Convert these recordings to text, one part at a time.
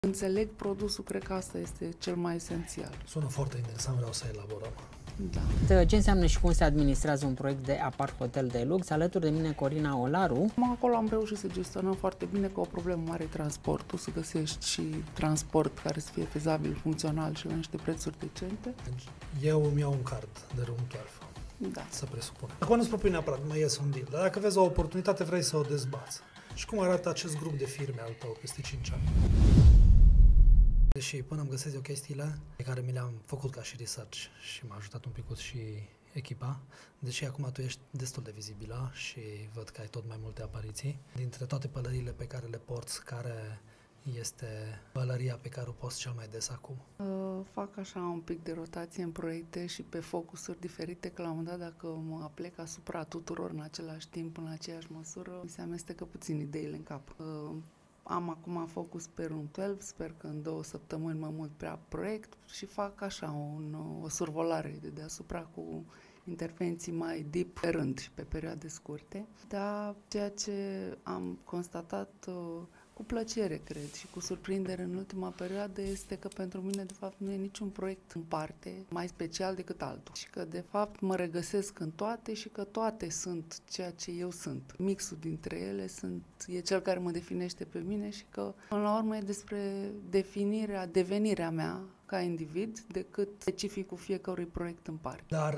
Înțeleg produsul, cred că asta este cel mai esențial. Sună foarte interesant, vreau să elaborăm. Da. Ce înseamnă și cum se administrează un proiect de apart hotel de lux? Alături de mine Corina Olaru. Acolo am reușit să gestionăm foarte bine, că o problemă mare e transportul, să găsești și transport care să fie fezabil, funcțional și la niște prețuri decente. Deci, eu îmi iau un card de room 12. Da. Să presupun. Acum nu-ți propui neapărat, mai ies un deal, dar dacă vezi o oportunitate, vrei să o dezbați. Și cum arată acest grup de firme al tău peste 5 ani? Deși până îmi găsesc eu chestiile pe care mi le-am făcut ca și research și m-a ajutat un pic și echipa, deși acum tu ești destul de vizibilă și văd că ai tot mai multe apariții, dintre toate pălăriile pe care le porți, care este pălăria pe care o poți cel mai des acum? Fac așa un pic de rotație în proiecte și pe focusuri diferite, că la un moment dat dacă mă aplec asupra tuturor în același timp, în aceeași măsură, mi se amestecă puțin ideile în cap. Am acum focus pe Room 12, sper că în 2 săptămâni mă mult pe proiect și fac așa o survolare de deasupra cu intervenții mai deep pe rând și pe perioade scurte. Dar ceea ce am constatat cu plăcere, cred, și cu surprindere în ultima perioadă este că pentru mine, de fapt, nu e niciun proiect în parte mai special decât altul. Și că, de fapt, mă regăsesc în toate și că toate sunt ceea ce eu sunt. Mixul dintre ele e cel care mă definește pe mine și că, până la urmă, e despre devenirea mea ca individ, decât specificul fiecărui proiect în parte. Dar...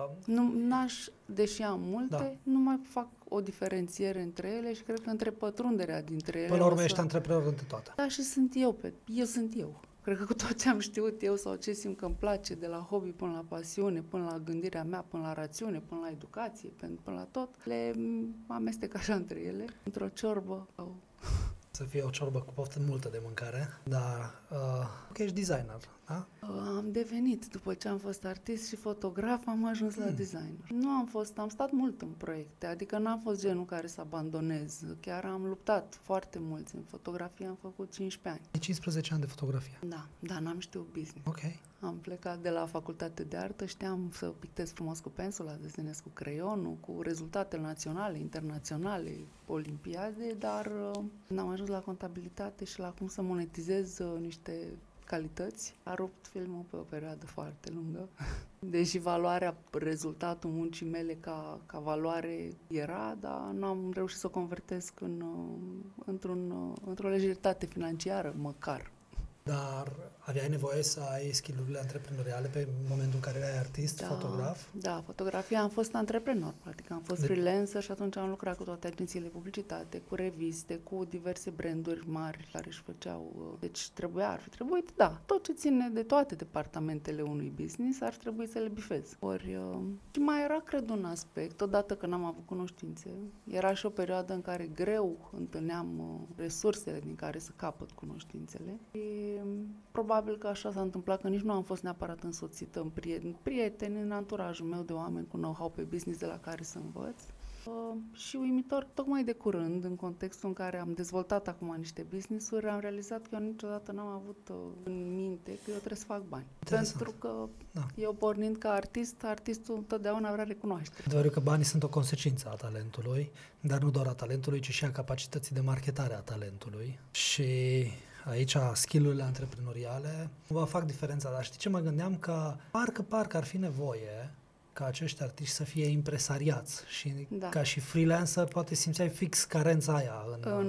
deși am multe, nu mai fac o diferențiere între ele și cred că între pătrunderea dintre ele... Până la urmă ești antreprenor între toate. Da, și sunt eu. Eu sunt eu. Cred că cu tot ce am știut eu sau ce simt că îmi place, de la hobby până la pasiune, până la gândirea mea, până la rațiune, până la educație, până la tot, le amestec așa între ele, într-o ciorbă. Să fie o ciorbă cu poftă multă de mâncare, dar că ești designer, da? Am devenit, după ce am fost artist și fotograf, am ajuns la designer. Am stat mult în proiecte, adică n-am fost genul care să abandonez. Chiar am luptat foarte mult. În fotografie am făcut 15 ani. 15 ani de fotografie? Da, n-am știut business. Ok. Am plecat de la facultate de artă, știam să pictez frumos cu pensula, desenez cu creionul, cu rezultate naționale, internaționale, olimpiade, dar n-am ajuns la contabilitate și la cum să monetizez niște calități. A rupt filmul pe o perioadă foarte lungă. Deși valoarea, rezultatul muncii mele ca valoare era, dar n-am reușit să o convertesc într-o lejeritate financiară, măcar. Dar aveai nevoie să ai skill-urile antreprenoriale pe momentul în care erai artist, fotograf? Da, fotografia am fost antreprenor, practic. Am fost freelancer și atunci am lucrat cu toate agențiile de publicitate, cu reviste, cu diverse branduri mari care își făceau... Deci ar fi trebuit, tot ce ține de toate departamentele unui business ar trebui să le bifez. Și mai era, cred, un aspect, odată că n-am avut cunoștințe, era și o perioadă în care greu întâlneam resursele din care să capăt cunoștințele. Probabil că așa s-a întâmplat, că nici nu am fost neapărat însoțită în prieteni, în anturajul meu de oameni cu know-how pe business de la care să învăț. Și uimitor, tocmai de curând, în contextul în care am dezvoltat acum niște business-uri, am realizat că eu niciodată n-am avut în minte că eu trebuie să fac bani. Interesant. Pentru că eu pornind ca artistul întotdeauna vrea recunoaștere. Adevărul că banii sunt o consecință a talentului, dar nu doar a talentului, ci și a capacității de marketare a talentului. Și aici skill-urile antreprenoriale vă fac diferența, dar știi ce mă gândeam? Că parcă ar fi nevoie ca acești artiști să fie impresariați și ca și freelancer poate simțeai fix carența aia.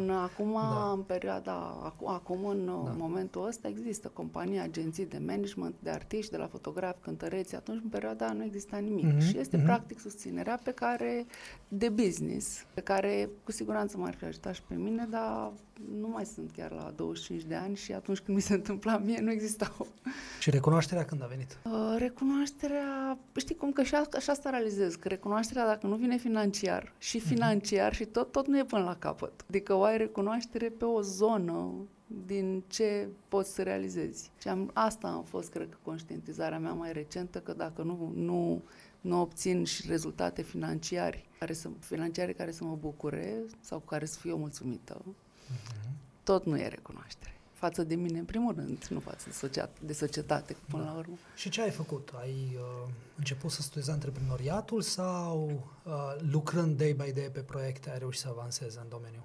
În perioada, în momentul ăsta există companii, agenții de management, de artiști, de la fotografi, cântăreți, atunci în perioada aia nu exista nimic și este practic susținerea de business, pe care cu siguranță m-ar fi ajutat și pe mine, dar nu mai sunt chiar la 25 de ani și atunci când mi se întâmpla mie nu existau. Și recunoașterea când a venit? Recunoașterea, știi cum, că și așa asta realizez, că recunoașterea dacă nu vine financiar și tot nu e până la capăt. Adică o ai recunoaștere pe o zonă din ce poți să realizezi. Și asta a fost, cred că, conștientizarea mea mai recentă, că dacă nu obțin și rezultate financiare care să mă bucure sau cu care să fiu mulțumită, tot nu e recunoaștere. față de mine, în primul rând, nu față de societate, până la urmă. Și ce ai făcut? Ai început să studiezi antreprenoriatul sau lucrând day by day pe proiecte ai reușit să avansezi în domeniu?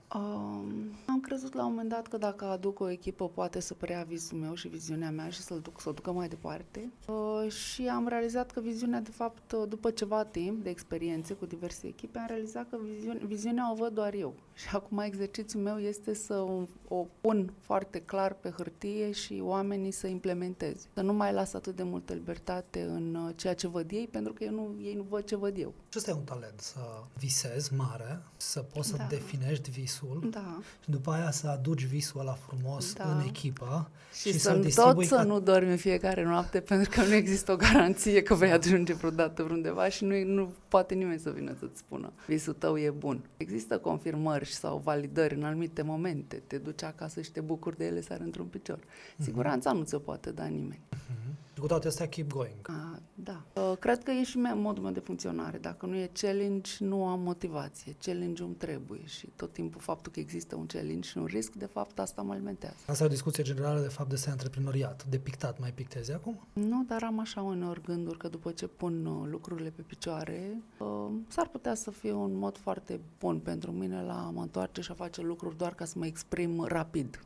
Am crezut la un moment dat că dacă aduc o echipă poate să preia visul meu și viziunea mea și să o ducă mai departe. Și am realizat că viziunea, de fapt, după ceva timp de experiențe cu diverse echipe, am realizat că viziunea o văd doar eu. Și acum exercițiul meu este să o pun foarte clar pe hârtie și oamenii să implementeze. Să nu mai las atât de multă libertate în ceea ce văd ei, pentru că ei nu văd ce văd eu. Și ăsta e un talent, să visezi mare, să poți să definești visul și după aia să aduci visul ăla frumos în echipă și să distribui să nu dormi în fiecare noapte, pentru că nu există o garanție că vei ajunge vreodată undeva și nu poate nimeni să vină să-ți spună visul tău e bun. Există confirmări sau validări în anumite momente, te duci acasă și te bucuri de ele, sar într-un picior. Siguranța nu ți-o poate da nimeni. Cu toate astea, keep going. Da. Cred că e și modul meu de funcționare. Dacă nu e challenge, nu am motivație. Challenge-ul îmi trebuie și tot timpul faptul că există un challenge și un risc, de fapt, asta mă alimentează. Asta e o discuție generală, de fapt, despre antreprenoriat. De pictat, mai pictezi acum? Nu, dar am așa uneori gânduri că după ce pun lucrurile pe picioare, s-ar putea să fie un mod foarte bun pentru mine la a mă întoarce și a face lucruri doar ca să mă exprim rapid.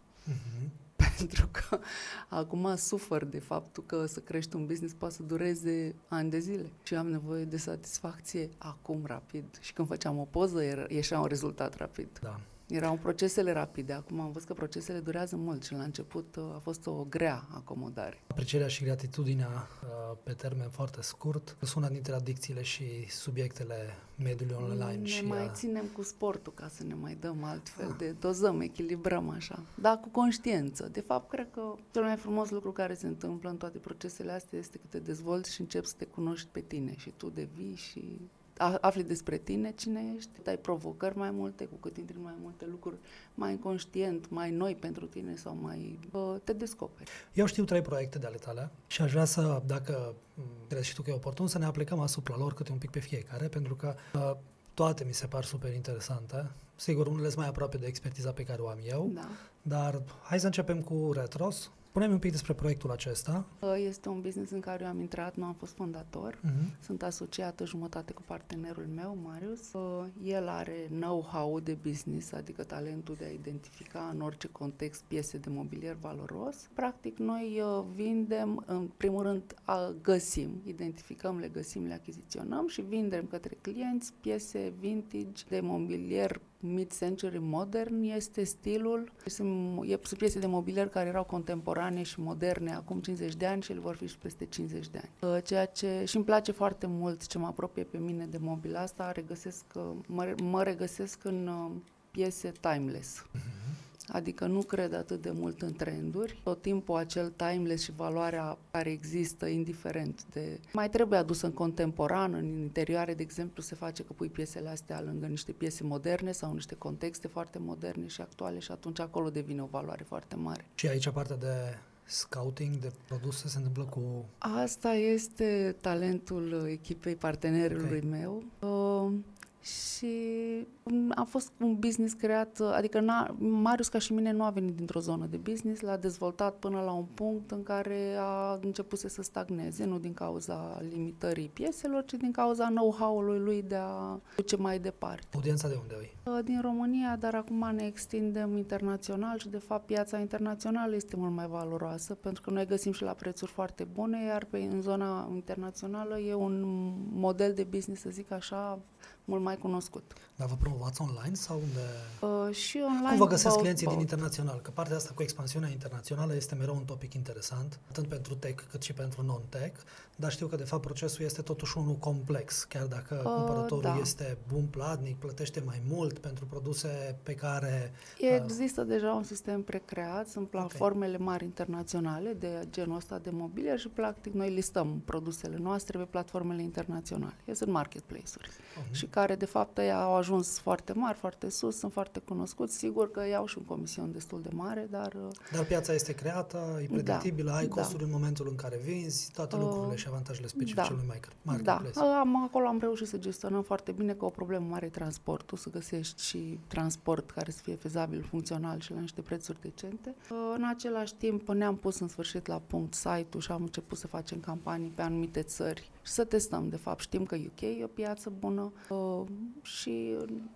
Pentru că acum sufăr de faptul că să crești un business poate să dureze ani de zile și am nevoie de satisfacție acum, rapid. Și când făceam o poză, ieșea un rezultat rapid. Da. Erau procesele rapide, acum am văzut că procesele durează mult și la început a fost o grea acomodare. Aprecierea și gratitudinea pe termen foarte scurt sunt una dintre adicțiile și subiectele mediului online. Ne mai ținem cu sportul ca să ne mai dăm altfel de dozăm, echilibrăm așa. Dar cu conștiință. De fapt, cred că cel mai frumos lucru care se întâmplă în toate procesele astea este că te dezvolți și începi să te cunoști pe tine și tu devii și afli despre tine, cine ești, dai provocări mai multe, cu cât intri mai multe lucruri mai inconștient, mai noi pentru tine sau mai te descoperi. Eu știu 3 proiecte de ale tale și aș vrea să, dacă crezi și tu că e oportun, să ne aplicăm asupra lor câte un pic pe fiecare, pentru că toate mi se par super interesante. Sigur, unele sunt mai aproape de expertiza pe care o am eu, dar hai să începem cu Retros. Spune-mi un pic despre proiectul acesta. Este un business în care eu am intrat, nu am fost fondator. Sunt asociată jumătate cu partenerul meu, Marius. El are know-how de business, adică talentul de a identifica în orice context piese de mobilier valoros. Practic, noi vindem, în primul rând, identificăm, le găsim, le achiziționăm și vindem către clienți piese vintage de mobilier mid-century modern. Este stilul, sunt piese de mobilier care erau contemporane și moderne acum 50 de ani și ele vor fi și peste 50 de ani. Ceea ce și îmi place foarte mult, ce mă apropie pe mine de mobila asta, mă regăsesc în piese timeless. Adică nu cred atât de mult în trenduri. Tot timpul acel timeless și valoarea care există, indiferent de... Mai trebuie adusă în contemporan, în interioare, de exemplu, se face că pui piesele astea lângă niște piese moderne sau niște contexte foarte moderne și actuale și atunci acolo devine o valoare foarte mare. Și aici partea de scouting, de produse, se întâmplă cu... Asta este talentul echipei partenerului meu. Și a fost un business creat, adică Marius ca și mine nu a venit dintr-o zonă de business, l-a dezvoltat până la un punct în care a început să stagneze, nu din cauza limitării pieselor, ci din cauza know-how-ului lui de a duce mai departe. Audiența de unde ai? Din România, dar acum ne extindem internațional și de fapt piața internațională este mult mai valoroasă pentru că noi găsim și la prețuri foarte bune, iar în zona internațională e un model de business, să zic așa, mult mai cunoscut. Dar vă promovați online sau unde? Și online. Cum vă găsesc clienții din internațional? Că partea asta cu expansiunea internațională este mereu un topic interesant, atât pentru tech cât și pentru non-tech, dar știu că de fapt procesul este totuși unul complex, chiar dacă cumpărătorul este bun platnic, plătește mai mult pentru produse pe care... Există deja un sistem precreat, sunt platformele mari internaționale de genul ăsta de mobilier și practic noi listăm produsele noastre pe platformele internaționale. Sunt marketplace-uri. Și care de fapt ei au ajuns foarte mari, foarte sus, sunt foarte cunoscuți, sigur că iau și un comision destul de mare, dar... Dar piața este creată, e predictibilă, ai costuri în momentul în care vinzi, toate lucrurile și avantajele specifice lui marketplace. Da, acolo am reușit să gestionăm foarte bine, că o problemă mare e transportul, să găsești și transport care să fie fezabil, funcțional și la niște prețuri decente. În același timp ne-am pus în sfârșit la punct site-ul și am început să facem campanii pe anumite țări și să testăm. De fapt, știm că UK e o piață bună și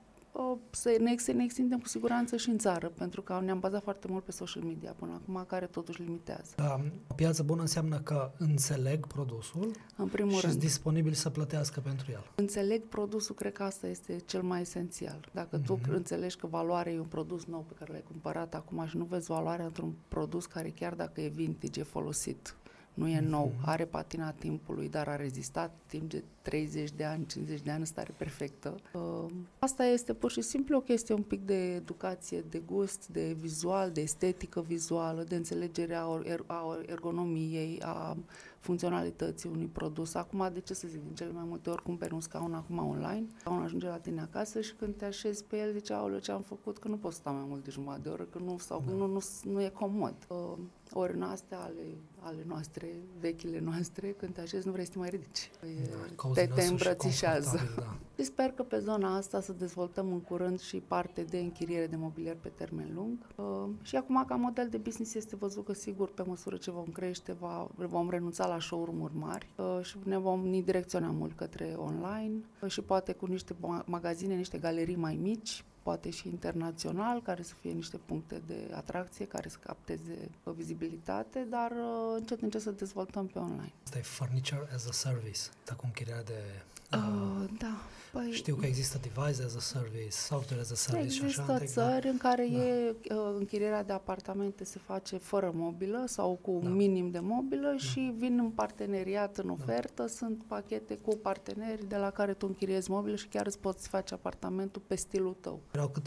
să ne extindem cu siguranță și în țară, pentru că ne-am bazat foarte mult pe social media până acum, care totuși limitează. O piață bună înseamnă că înțeleg produsul în primul și rând, sunt disponibil să plătească pentru el. Înțeleg produsul, cred că asta este cel mai esențial. Dacă tu înțelegi că valoarea e un produs nou pe care l-ai cumpărat acum și nu vezi valoarea într-un produs care chiar dacă e vintage, e folosit, nu e nou, are patina timpului, dar a rezistat timp de 30 de ani, 50 de ani în stare perfectă. Asta este pur și simplu o chestie un pic de educație, de gust, de vizual, de estetică vizuală, de înțelegere a ergonomiei, a funcționalității unui produs. Acum, de ce să zic, din cele mai multe ori cumperi un scaun acum online, scaun ajunge la tine acasă și când te așezi pe el, zici, aoleu, ce am făcut, că nu pot sta mai mult de jumătate de oră, că nu e comod. Ori în astea ale noastre, vechile noastre, când te așezi, nu vrei să te mai ridici. Te îmbrățișează. Da. Și sper că pe zona asta să dezvoltăm în curând și parte de închiriere de mobilier pe termen lung. Și acum, ca model de business, este văzut că, sigur, pe măsură ce vom crește, vom renunța la showroom-uri mari și ne vom direcționa mult către online și poate cu niște magazine, niște galerii mai mici, poate și internațional, care să fie niște puncte de atracție, care să capteze vizibilitate, dar încet să dezvoltăm pe online. Asta e furniture as a service, cu închirierea de... Da. Păi, știu că există device as a service, software as a service și așa. Există țări în care închirierea de apartamente se face fără mobilă sau cu un minim de mobilă și vin în parteneriat, în ofertă, sunt pachete cu parteneri de la care tu închiriezi mobilă și chiar îți poți face apartamentul pe stilul tău.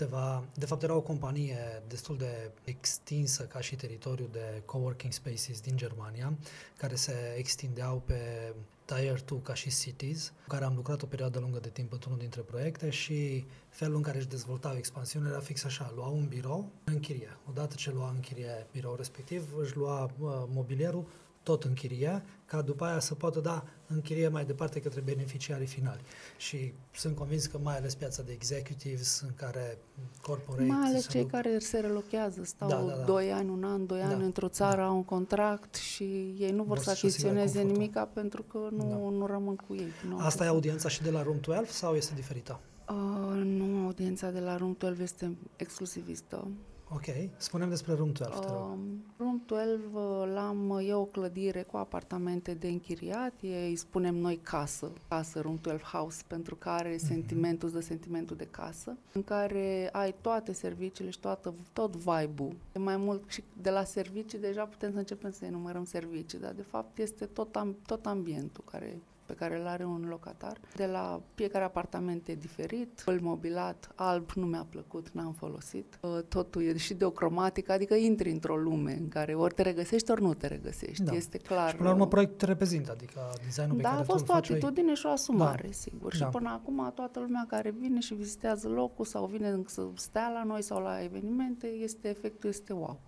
Era o companie destul de extinsă ca și teritoriu de coworking spaces din Germania, care se extindeau pe Tier 2 ca și cities, cu care am lucrat o perioadă lungă de timp într-unul dintre proiecte și felul în care își dezvoltau expansiunea era fix așa, luau un birou în chirie. Odată ce lua în chirie birou respectiv, își lua mobilierul tot în chirie, ca după aia să poată da în chirie mai departe către beneficiarii finali. Și sunt convins că mai ales piața de executives în care corporate... Mai ales cei care se relochează, stau 2 ani, 1 an, 2 ani într-o țară, au un contract și ei nu vor să achiziționeze nimica pentru că nu rămân cu ei. Asta e audiența și de la Room 12 sau este diferită? Nu, audiența de la Room 12 este exclusivistă. Ok, spunem despre Room 12, te rog. Room 12 e o clădire cu apartamente de închiriat, îi spunem noi casă Room 12 House, pentru că are sentimentul de casă, în care ai toate serviciile și tot vibe-ul. Mai mult și de la servicii, deja putem să începem să enumerăm servicii, dar de fapt este tot ambientul pe care îl are un locatar. De la fiecare apartament e diferit, mobilat, alb nu mi-a plăcut, n-am folosit. Totul e și de o cromatică, adică intri într-o lume în care ori te regăsești, ori nu te regăsești. Da. Este clar. Și până la urmă proiectul te reprezintă, adică designul pe care a fost o atitudine și o asumare, sigur. Și până acum toată lumea care vine și vizitează locul sau vine să stea la noi sau la evenimente, efectul este wow.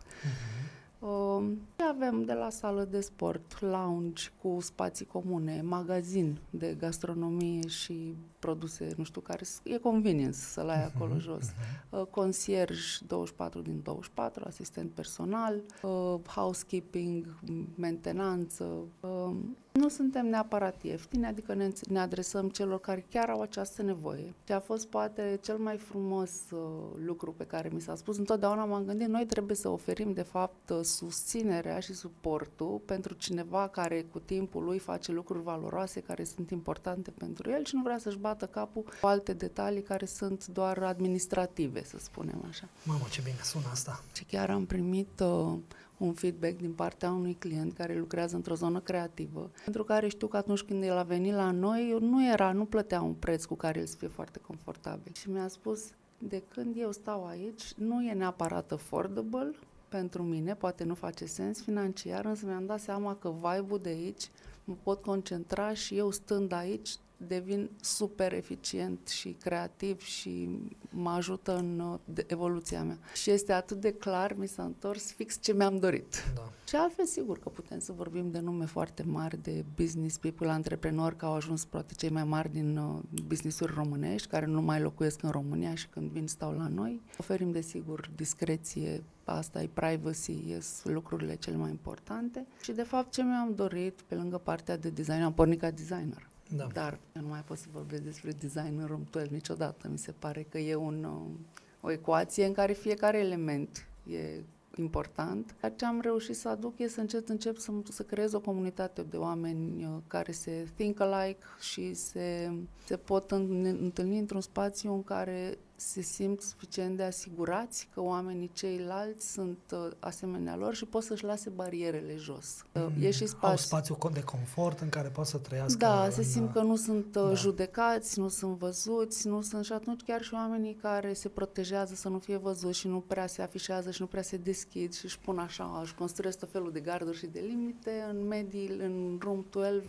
Avem de la sală de sport, lounge cu spații comune, magazin de gastronomie și produse, nu știu care, e convenience să-l ai acolo jos. Concierge 24 din 24, asistent personal, housekeeping, mentenanță. Nu suntem neapărat ieftini, adică ne adresăm celor care chiar au această nevoie. Și a fost poate cel mai frumos lucru pe care mi s-a spus. Întotdeauna m-am gândit, noi trebuie să oferim de fapt susținerea și suportul pentru cineva care cu timpul lui face lucruri valoroase, care sunt importante pentru el și nu vrea să-și bată capul cu alte detalii care sunt doar administrative, să spunem așa. Mamă, ce bine sună asta! Și chiar am primit un feedback din partea unui client care lucrează într-o zonă creativă, pentru care știu că atunci când el a venit la noi, nu plătea un preț cu care el să fie foarte confortabil. Și mi-a spus, de când eu stau aici, nu e neapărat affordable pentru mine, poate nu face sens financiar, însă mi-am dat seama că vibe-ul de aici mă pot concentra și eu stând aici, devin super eficient și creativ și mă ajută în evoluția mea. Și este atât de clar, mi s-a întors fix ce mi-am dorit. Da. Și altfel, sigur că putem să vorbim de nume foarte mari, de business people, antreprenori, că au ajuns poate cei mai mari din business-uri românești, care nu mai locuiesc în România și când vin stau la noi. Oferim, desigur, discreție, asta e privacy, sunt lucrurile cele mai importante. Și, de fapt, ce mi-am dorit, pe lângă partea de design, am pornit ca designer. Da. Dar eu nu mai pot să vorbesc despre design în Room12 niciodată. Mi se pare că e o ecuație în care fiecare element e important. Dar ce am reușit să aduc e să încep să creez o comunitate de oameni care se think alike și se pot întâlni într-un spațiu în care se simt suficient de asigurați că oamenii ceilalți sunt asemenea lor și pot să-și lase barierele jos. E și Au spațiu de confort în care pot să trăiască. Da, se simt că nu sunt judecați, nu sunt văzuți, și atunci chiar și oamenii care se protejează să nu fie văzuți și nu prea se afișează și nu prea se deschid și își pun așa, își construiesc tot felul de garduri și de limite, în Room12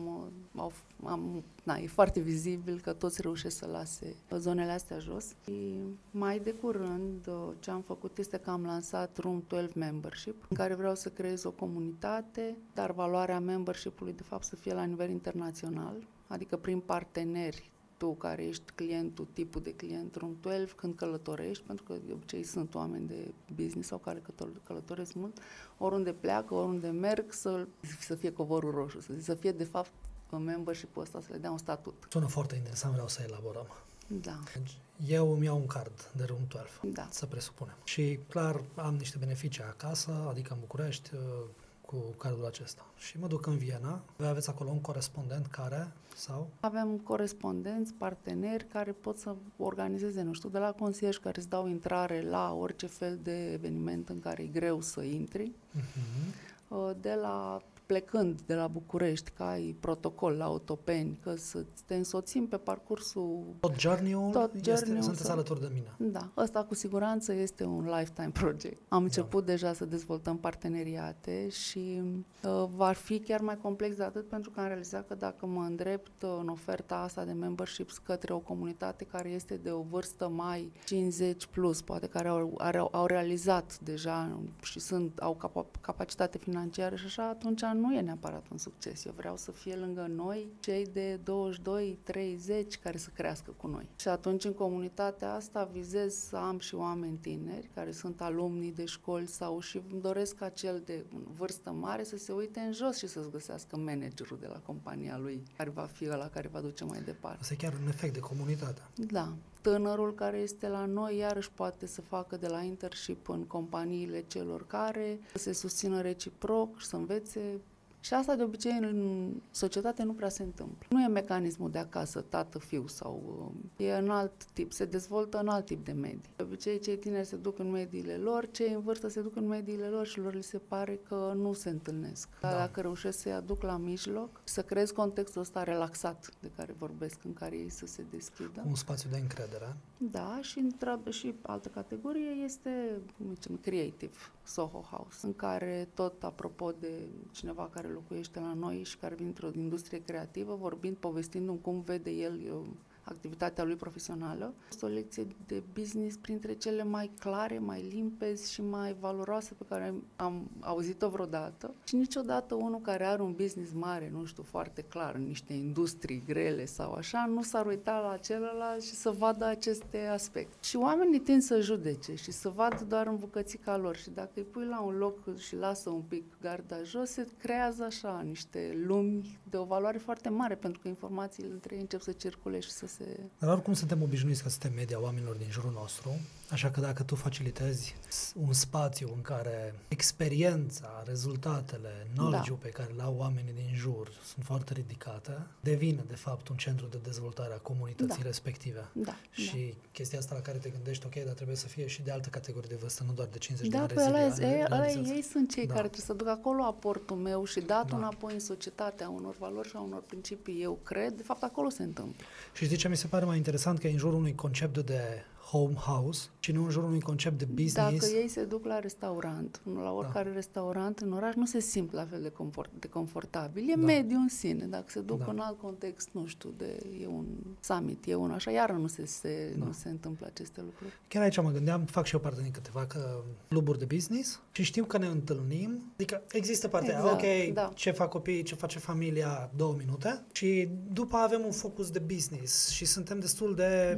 e foarte vizibil că toți reușesc să lase zonele astea jos. Și mai de curând ce am făcut este că am lansat Room12 Membership, în care vreau să creez o comunitate, dar valoarea membership-ului de fapt să fie la nivel internațional, adică prin parteneri, tu care ești clientul, tipul de client Room12, când călătorești, pentru că de obicei sunt oameni de business sau care călătoresc mult, oriunde pleacă, oriunde merg, să fie covorul roșu, să fie de fapt membership-ul ăsta, să le dea un statut. Sună foarte interesant, vreau să elaborăm. Da. Eu îmi iau un card de Room12, da. să presupunem. Și clar am niște beneficii acasă, adică în București, cu cardul acesta. Și mă duc în Viena. Voi aveți acolo un corespondent care, sau? Avem corespondenți, parteneri care pot să organizeze, nu știu, de la concierge care îți dau intrare la orice fel de eveniment în care e greu să intri, de la plecând de la București, că ai protocol la autopeni, că să te însoțim pe parcursul... Tot journey-ul sunteți alături de mine. Da, ăsta cu siguranță este un lifetime project. Am început deja să dezvoltăm parteneriate și va fi chiar mai complex de atât, pentru că am realizat că dacă mă îndrept în oferta asta de memberships către o comunitate care este de o vârstă mai 50 plus, poate care au realizat deja și au capacitate financiară și așa, atunci nu e neapărat un succes. Eu vreau să fie lângă noi cei de 22-30 care să crească cu noi. Și atunci în comunitatea asta vizez să am și oameni tineri care sunt alumni de școli sau și îmi doresc ca cel de vârstă mare să se uite în jos și să-ți găsească managerul de la compania lui, care va fi ăla care va duce mai departe. Asta e chiar un efect de comunitate. Da. Tânărul care este la noi iarăși poate să facă de la internship în companiile celor care, să se susțină reciproc și să învețe. Și asta de obicei în societate nu prea se întâmplă. Nu e mecanismul de acasă, tată-fiu sau e în alt tip, se dezvoltă în alt tip de medii. De obicei cei tineri se duc în mediile lor, cei în vârstă se duc în mediile lor și lor li se pare că nu se întâlnesc. Dar dacă reușesc să-i aduc la mijloc, să creez contextul ăsta relaxat de care vorbesc, în care ei să se deschidă. Un spațiu de încredere. Da, și altă categorie este, cum zicem, creative, Soho House, în care tot apropo de cineva care locuiește la noi și care vine într-o industrie creativă, povestindu-mi cum vede el activitatea lui profesională. Este o lecție de business printre cele mai clare, mai limpezi și mai valoroase pe care am auzit-o vreodată. Și niciodată unul care are un business mare, nu știu, foarte clar, în niște industrii grele sau așa, nu s-ar uita la celălalt și să vadă aceste aspecte. Și oamenii tind să judece și să vadă doar în bucățica lor și dacă îi pui la un loc și lasă un pic garda jos, se creează așa niște lumi de o valoare foarte mare, pentru că informațiile între ei încep să circule și să se... Dar oricum suntem obișnuiți că suntem media oamenilor din jurul nostru, așa că dacă tu facilitezi un spațiu în care experiența, rezultatele, knowledge-ul pe care le-au oamenii din jur sunt foarte ridicate, devine de fapt un centru de dezvoltare a comunității respective. Și chestia asta la care te gândești, ok, dar trebuie să fie și de altă categorie de vârstă, nu doar de 50 de ani. Ei sunt cei care trebuie să duc acolo aportul meu și datul înapoi în societatea unor valori și a unor principii, eu cred, de fapt acolo se întâmplă. Și știi ce mi se pare mai interesant? Că în jurul unui concept de home house și nu în jurul unui concept de business. Dacă ei se duc la restaurant, la oricare restaurant în oraș, nu se simt la fel de confortabil. E mediu în sine. Dacă se duc în alt context, nu știu, e un summit, e un așa, iară nu se întâmplă aceste lucruri. Chiar aici mă gândeam, fac și eu parte din câteva cluburi de business și știu că ne întâlnim, adică există partea, ce fac copiii, ce face familia, 2 minute și după avem un focus de business și suntem destul de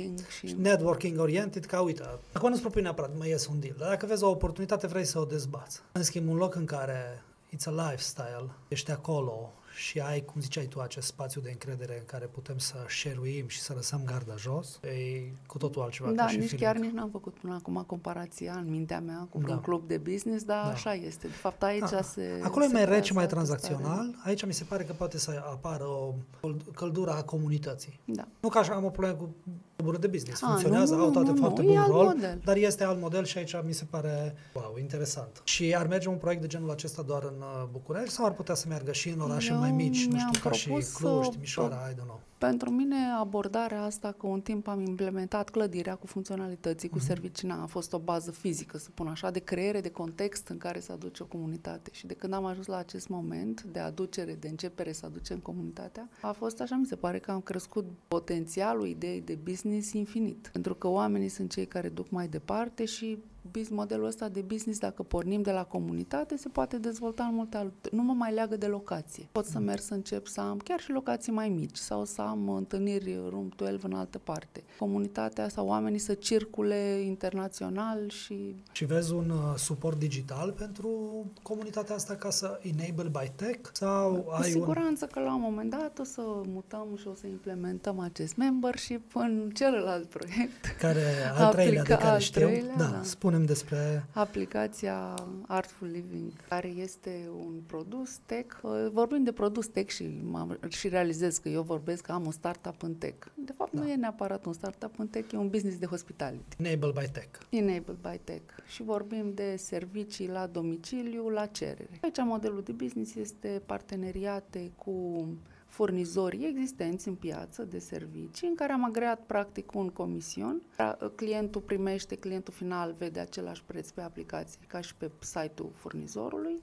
networking oriented, ca uite, acum nu-ți propui neapărat, mă ies un deal, dar dacă vezi o oportunitate, vrei să o dezbați. În schimb, un loc în care it's a lifestyle, ești acolo și ai, cum ziceai tu, acest spațiu de încredere în care putem să share-uim și să lăsăm garda jos, e cu totul altceva. Da, nici n-am făcut până acum comparația în mintea mea cu un club de business, dar așa este. De fapt, aici acolo e mai rece, mai tranzacțional. Aici mi se pare că poate să apară o căldură a comunității. Da. Nu că așa am o problemă cu cluburi de business. Funcționează, au toate foarte bun rol, dar este alt model și aici mi se pare, interesant. Și ar merge un proiect de genul acesta doar în București sau ar putea să meargă și în orașe mai mici, nu știu, ca și Cluj, Timișoara, I don't know. Pentru mine abordarea asta, că un timp am implementat clădirea cu funcționalității, cu servicii, a fost o bază fizică, să spun așa, de creere, de context în care să aduce o comunitate. Și de când am ajuns la acest moment de aducere, de începere să aducem comunitatea, a fost așa, mi se pare că am crescut potențialul ideii de business infinit. Pentru că oamenii sunt cei care duc mai departe și modelul ăsta de business, dacă pornim de la comunitate, se poate dezvolta în multe alte. Nu mă mai leagă de locație. Pot să merg să încep să am chiar și locații mai mici sau să am întâlniri room 12 în altă parte. Comunitatea sau oamenii să circule internațional și... Și vezi un suport digital pentru comunitatea asta ca să enable by tech? Sau cu siguranță că la un moment dat o să mutăm și o să implementăm acest membership în celălalt proiect. Care al treilea de care știu. Da, spunem despre aplicația Artful Living, care este un produs tech. Vorbim de produs tech și realizez că eu vorbesc că am un startup în tech. De fapt, nu e neapărat un startup în tech, e un business de hospitality. Enabled by tech. Enabled by tech. Și vorbim de servicii la domiciliu, la cerere. Aici modelul de business este parteneriate cu furnizorii existenți în piață de servicii, în care am agreat practic un comision. Clientul final vede același preț pe aplicație ca și pe site-ul furnizorului.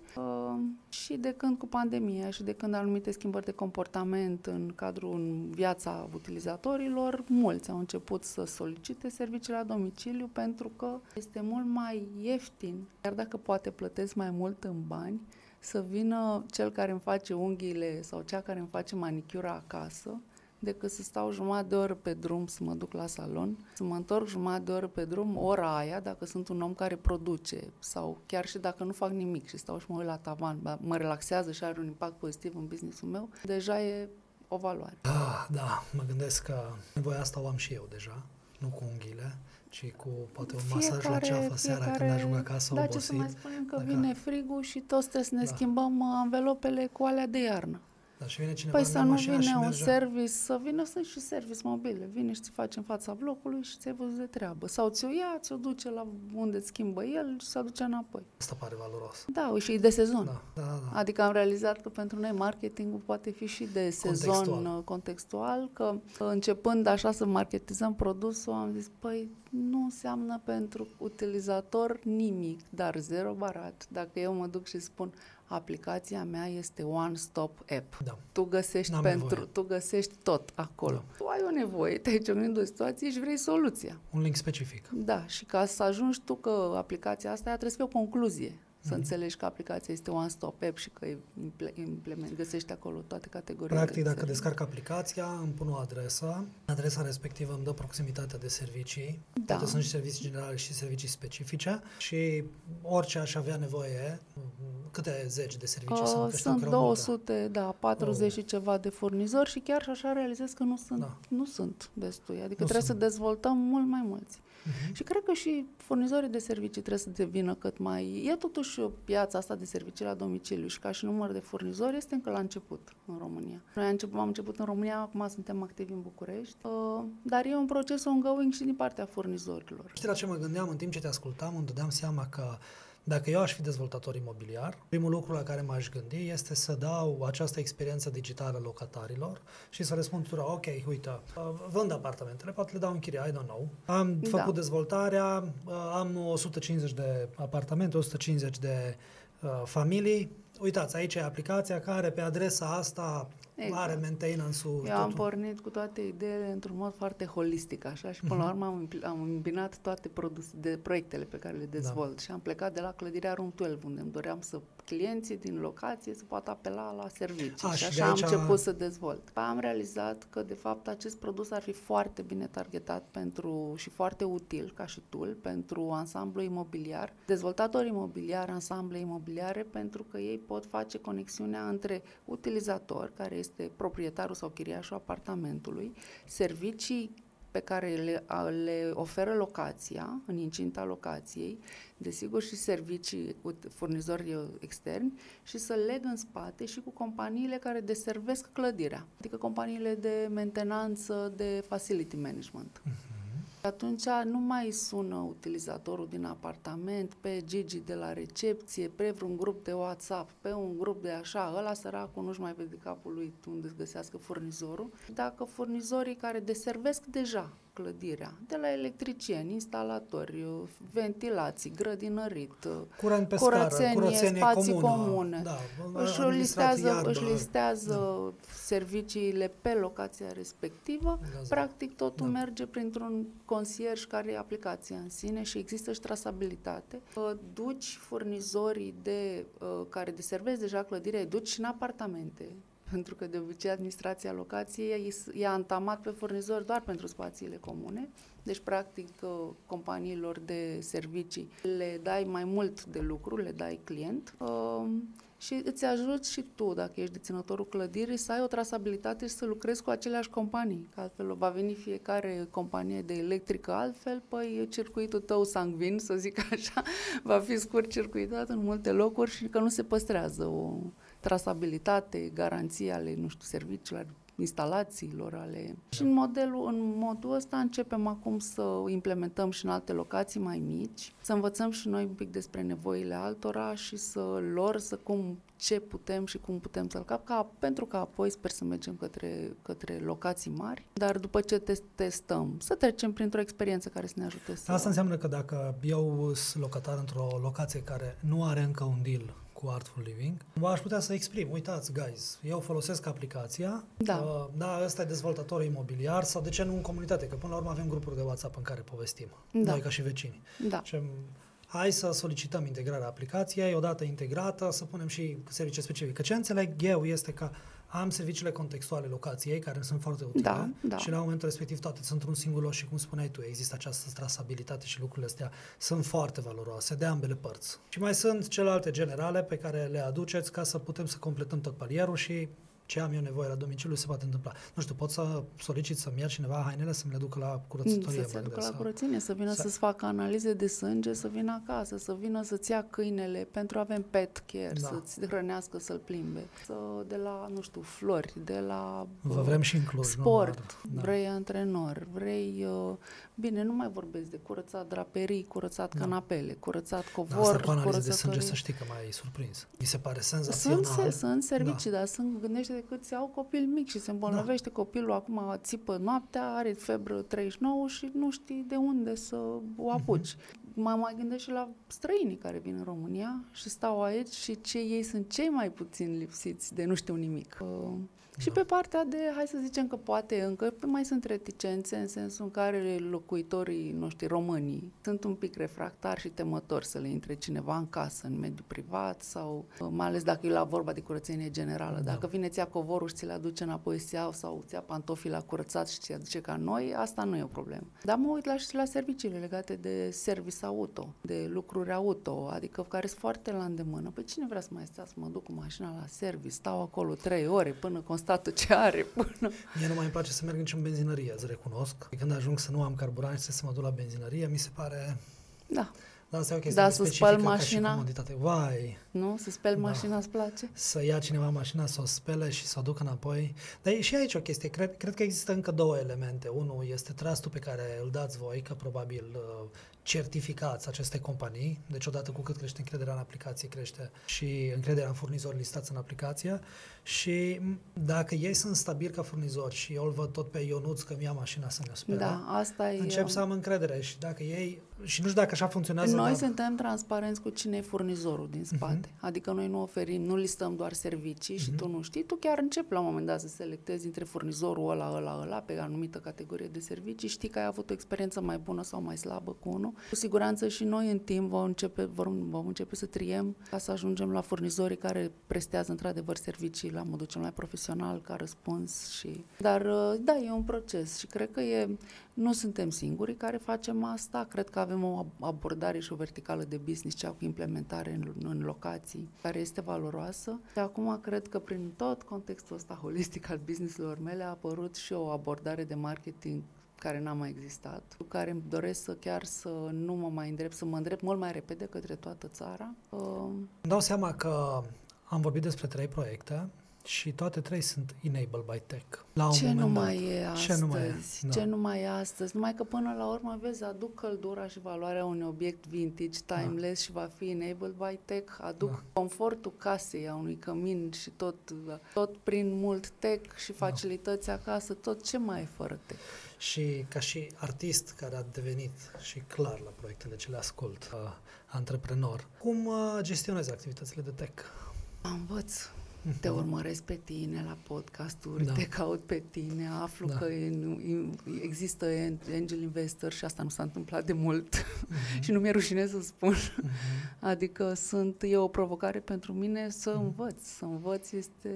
Și de când cu pandemia și de când anumite schimbări de comportament în cadrul viața utilizatorilor, mulți au început să solicite servicii la domiciliu pentru că este mult mai ieftin, chiar dacă poate plătesc mai mult în bani, să vină cel care îmi face unghiile sau cea care îmi face manicura acasă, decât să stau jumătate de oră pe drum să mă duc la salon, să mă întorc jumătate de oră pe drum, ora aia, dacă sunt un om care produce sau chiar și dacă nu fac nimic și stau și mă uit la tavan, mă relaxează și are un impact pozitiv în business-ul meu, deja e o valoare. Da, mă gândesc că nevoia asta o am și eu deja, nu cu unghiile, ci cu poate un masaj la ceafă seara când ajung acasă obosit. Da, ce să mai spunem că vine frigul și toți trebuie să ne schimbăm anvelopele cu alea de iarnă. Da, și vine cineva să nu vine un service, să vină sunt și service mobile. Vine și ți face în fața blocului și ți-ai văzut de treabă. Sau ți-o ia, ți-o duce la unde îți schimbă el și se aduce înapoi. Asta pare valoros. Da, și e de sezon. Da. Adică am realizat că pentru noi marketingul poate fi și de sezon contextual, că începând așa să marketizăm produsul, am zis, nu înseamnă pentru utilizator nimic, dar zero barat. Dacă eu mă duc și spun, aplicația mea este one-stop app. Da. Tu găsești tot acolo. Da. Tu ai o nevoie, te-ai ciocnit o situație și vrei soluția. Un link specific. Da, și ca să ajungi tu că aplicația asta trebuie să fie o concluzie. Să înțelegi că aplicația este one-stop app și că găsești acolo toate categoriile. Practic, dacă descarc aplicația, îmi pun o adresă. Adresa respectivă îmi dă proximitatea de servicii. Da. Poate sunt și servicii generale și servicii specifice. Și orice aș avea nevoie, câte zeci de servicii sunt? Sunt 200, 40 și ceva de furnizori și chiar și așa realizez că nu sunt destui. Adică trebuie să dezvoltăm mult mai mulți. Și cred că și furnizorii de servicii trebuie să devină cât mai... E totuși piața asta de servicii la domiciliu și ca și număr de furnizori este încă la început în România. Noi am început în România, acum suntem activi în București, dar e un proces ongoing și din partea furnizorilor. Știi la ce mă gândeam în timp ce te ascultam? Îmi dădeam seama că Dacă eu aș fi dezvoltator imobiliar, primul lucru la care m-aș gândi este să dau această experiență digitală locatarilor și să le spun tuturor, ok, uite, vând apartamentele, poate le dau în chirie, I don't know. Am făcut dezvoltarea, am 150 de apartamente, 150 de familii. Uitați, aici e aplicația care pe adresa asta are maintenance-ul. Eu am pornit cu toate ideile într-un mod foarte holistic, așa, și până la urmă am îmbinat toate proiectele pe care le dezvolt și am plecat de la clădirea Room 12, unde îmi doream să clienții din locație să poată apela la servicii și așa am început să dezvolt. Am realizat că, de fapt, acest produs ar fi foarte bine targetat și foarte util ca și tool pentru ansamblu imobiliar, dezvoltatori imobiliari, ansamble imobiliare, pentru că ei pot face conexiunea între utilizator, care este proprietarul sau chiriașul apartamentului, servicii pe care le oferă locația, în incinta locației, desigur și servicii cu furnizori externi, și să leg în spate și cu companiile care deservesc clădirea, adică companiile de mentenanță, de facility management. Atunci nu mai sună utilizatorul din apartament pe Gigi de la recepție, pe vreun grup de WhatsApp, pe un grup de așa, ăla săracul nu-și mai vede capul lui unde să găsească furnizorul. Dacă furnizorii care deservesc deja clădirea, de la electricieni, instalatori, ventilații, grădinărit, curent pe curățenie spații comună, comune, își listează serviciile pe locația respectivă, practic totul merge printr-un concierge care e aplicația în sine și există și trasabilitate. Duci furnizorii care deservesc deja clădirea, îi duci și în apartamente, pentru că de obicei administrația locației i-a antamat pe furnizori doar pentru spațiile comune. Deci, practic, companiilor de servicii le dai mai mult de lucru, le dai client și îți ajuți și tu, dacă ești deținătorul clădirii, să ai o trasabilitate și să lucrezi cu aceleași companii. Că altfel va veni fiecare companie de electrică altfel, păi circuitul tău sangvin, să zic așa, va fi scurt-circuitat în multe locuri și că nu se păstrează o trasabilitate, garanții ale, serviciilor, instalațiilor, Și în modul ăsta începem acum să implementăm și în alte locații mai mici, să învățăm și noi un pic despre nevoile altora și ce putem și cum putem să-l pentru că apoi sper să mergem către locații mari, dar după ce testăm, să trecem printr-o experiență care să ne ajute să... Asta înseamnă că dacă eu sunt locatar într-o locație care nu are încă un deal cu Artful Living, aș putea să exprim, uitați, guys, eu folosesc aplicația, ăsta e dezvoltatorul imobiliar, sau de ce nu în comunitate, că până la urmă avem grupuri de WhatsApp în care povestim, noi ca și vecini. Hai să solicităm integrarea aplicației, odată integrată, să punem și servicii specifice. Că ce înțeleg eu este că am serviciile contextuale locației, care sunt foarte utile, și la momentul respectiv toate sunt într-un singur loc și, cum spuneai tu, există această trasabilitate și lucrurile astea sunt foarte valoroase de ambele părți. Și mai sunt celelalte generale pe care le aduceți ca să putem să completăm tot palierul și ce am eu nevoie la domiciliu se poate întâmpla. Nu știu, pot să solicit să-mi ia cineva hainele, să-mi le ducă la curățătorie. Să se ducă la curățenie, să vină să-ți facă analize de sânge, să vină acasă, să vină să-ți ia câinele, pentru avem pet care, să-ți hrănească, să-l plimbe. De la, nu știu, flori, de la vă vrem și în Cluj, sport, vrei antrenor, vrei... Bine, nu mai vorbesc de curățat draperii, curățat canapele, curățat covor, asta cu analize de sânge, să știi că m-ai surprins. Mi se pare senzațional. Sunt servicii, dar gândește de cât au copil mic și se îmbolnăvește copilul, acum țipă noaptea, are febră 39 și nu știi de unde să o apuci. Mă mai gândesc și la străinii care vin în România și stau aici și ei sunt cei mai puțin lipsiți de nu știu nimic. Și pe partea de, hai să zicem că poate încă mai sunt reticențe, în sensul în care locuitorii noștri românii sunt un pic refractari și temători să le intre cineva în casă, în mediul privat, sau mai ales dacă e la vorba de curățenie generală. Dacă vine ți-a covorul și ți-l aduce înapoi, sau ți-a pantofii la curățat și ți-l aduce ca noi, asta nu e o problemă. Dar mă uit și la serviciile legate de service auto, de lucruri auto, adică care sunt foarte la îndemână. Păi cine vrea să mai stea să mă duc cu mașina la service, stau acolo 3 ore până constatul ce are până... Mie nu mai îmi place să merg nici în benzinărie, îți recunosc. Când ajung să nu am carburant și să mă duc la benzinărie, mi se pare... Da. Dar asta e o chestie specifică ca și comoditate. Vai! Nu? Să speli mașina, îți place? Să ia cineva mașina, să o spele și să o ducă înapoi. Dar e și aici o chestie. Cred că există încă două elemente. Unul este trustul pe care îl dați voi, că probabil certificați aceste companii, deci odată cu cât crește încrederea în aplicație, crește și încrederea în furnizori listați în aplicație și dacă ei sunt stabili ca furnizori și eu îl văd tot pe Ionuț că mi-a mașina să ne spera, Da, asta e... încep să am încredere și dacă ei, și nu știu dacă așa funcționează, Noi dar... suntem transparenți cu cine e furnizorul din spate. Adică noi nu oferim, nu listăm doar servicii și tu nu știi, tu chiar începi la un moment dat să selectezi între furnizorul ăla pe anumită categorie de servicii, știi că ai avut o experiență mai bună sau mai slabă cu unul. Cu siguranță și noi în timp vom începe să triem ca să ajungem la furnizorii care prestează într-adevăr servicii la modul cel mai profesional, ca răspuns și... Dar da, e un proces și cred că nu suntem singurii care facem asta, cred că avem o abordare și o verticală de business, cea cu implementare în locații, care este valoroasă. Și acum cred că prin tot contextul ăsta holistic al business-urilor mele a apărut și o abordare de marketing care n-a mai existat, cu care îmi doresc să nu mă mai îndrept, să mă îndrept mult mai repede către toată țara. Îmi dau seama că am vorbit despre 3 proiecte și toate 3 sunt enabled by tech. La un Ce moment nu dat. mai e astăzi? Ce Nu mai e astăzi? Numai că până la urmă, vezi, aduc căldura și valoarea unui obiect vintage, timeless și va fi enabled by tech, aduc confortul casei a unui cămin și tot prin mult tech și facilități acasă, tot ce mai e fără tech. Și ca și artist care a devenit și clar la proiectele ce le ascult, antreprenor, cum gestionezi activitățile de tech? Învăț. Te urmăresc pe tine la podcasturi, te caut pe tine, aflu că există angel investor și asta nu s-a întâmplat de mult și nu mi-e rușine să spun. Adică e o provocare pentru mine să învăț. Să învăț este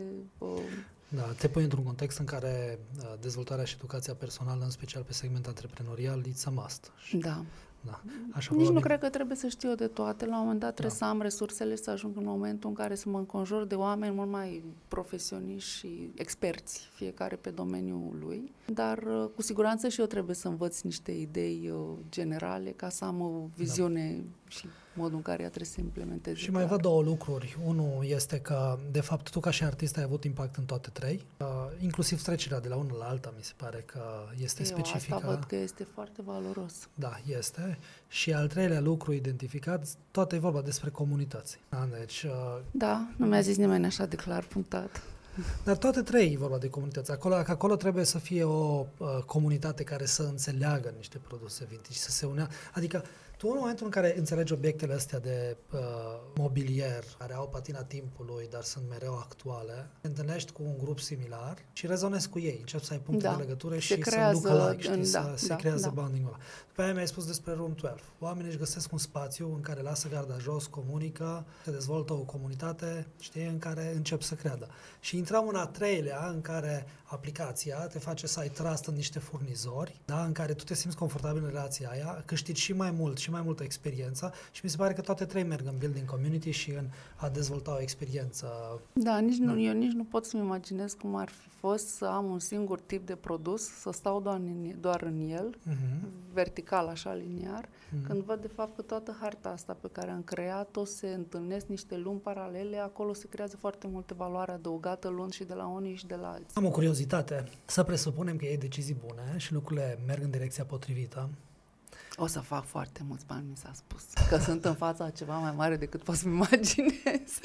Da, te pui într-un context în care dezvoltarea și educația personală, în special pe segment antreprenorial, it's a must. Da. Da. Așa, Nici nu cred că trebuie să știu de toate. La un moment dat trebuie să am resursele și să ajung în momentul în care să mă înconjur de oameni mult mai profesioniști și experți, fiecare pe domeniul lui. Dar cu siguranță și eu trebuie să învăț niște idei generale ca să am o viziune și modul în care ea trebuie să implementeze. Și mai văd 2 lucruri. Unul este că, de fapt, tu ca și artist ai avut impact în toate 3, inclusiv trecerea de la una la alta, mi se pare că este specifică. Asta văd că este foarte valoros. Da, este. Și al 3-lea lucru identificat, tot e vorba despre comunități. Da, deci, da, nu mi-a zis nimeni așa de clar punctat. Dar toate 3 e vorba de comunități. Acolo trebuie să fie o comunitate care să înțeleagă niște produse vintage, să se unea. Adică tu în momentul în care înțelegi obiectele astea de mobilier, care au patina timpului, dar sunt mereu actuale, te întâlnești cu un grup similar și rezonezi cu ei, începi să ai puncte de legătură și să ducă se creează bonding-ul ăla. După aia mi-ai spus despre Room 12. Oamenii își găsesc un spațiu în care lasă garda jos, comunică, se dezvoltă o comunitate, știi, în care încep să creadă. Și intrăm în a 3-lea, în care aplicația te face să ai trust în niște furnizori, da, în care tu te simți confortabil în relația aia, câștigi și mai mult și mai multă experiență și mi se pare că toate 3 merg în building community și în a dezvolta o experiență. Da, eu nici nu pot să-mi imaginez cum ar fi fost să am un singur tip de produs, să stau doar în el, vertical, așa, liniar, când văd de fapt că toată harta asta pe care am creat-o se întâlnesc niște lumi paralele, acolo se creează foarte multe valoare adăugată luând și de la unii și de la alții. Am o curiozitate. Să presupunem că iei decizii bune și lucrurile merg în direcția potrivită. O să fac foarte mulți bani, mi s-a spus. Că sunt în fața a ceva mai mare decât poți să-mi imaginez.